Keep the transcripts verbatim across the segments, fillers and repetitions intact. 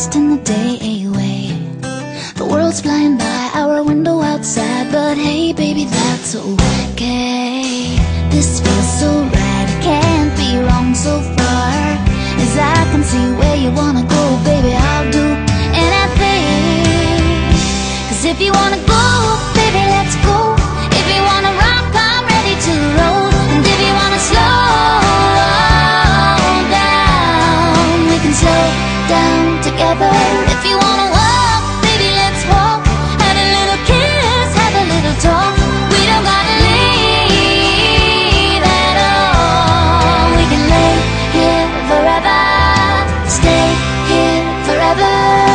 wasting the day away. The world's flying by our window outside, but hey baby, that's okay. This feels so right, it can't be wrong so far. As I can see where you wanna go, baby, I'll do anything. Cause if you wanna go, baby, let's go. If you wanna rock, I'm ready to roll. And if you wanna slow down, we can slow down together. If you wanna walk, baby, let's walk. Have a little kiss, have a little talk. We don't gotta leave at all. We can lay here forever, stay here forever.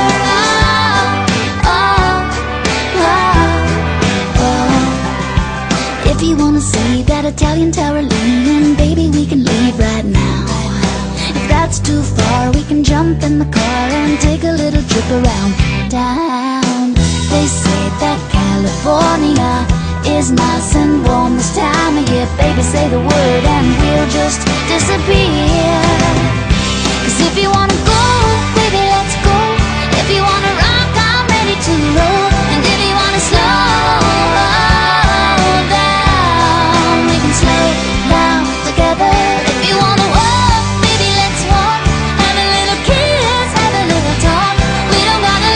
Oh, oh, oh, oh. If you wanna see that Italian tower leaning, baby, we can leave right now. If that's too far, we can jump in the car and take a little trip around town. They say that California is nice and warm this time of year. Baby, say the word and we'll just disappear. Cause if you wanna go, baby, let's go. If you wanna rock, I'm ready to roll. And if you wanna slow down, we can slow down together. If you wanna walk, baby, let's walk. Have a little kiss, have a little talk. We don't gotta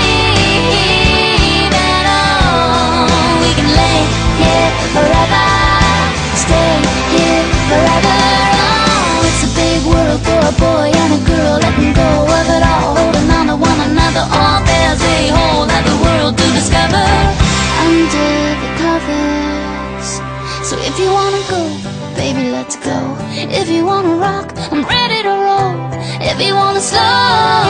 leave at all. We can lay here forever, stay here forever. Oh, it's a big world for a boy and a girl. Let them go of it all, holding on to one another. All there's a whole other world to discover under the covers. So if you wanna go, baby, let's go. If you wanna rock, I'm ready to roll. If you wanna slow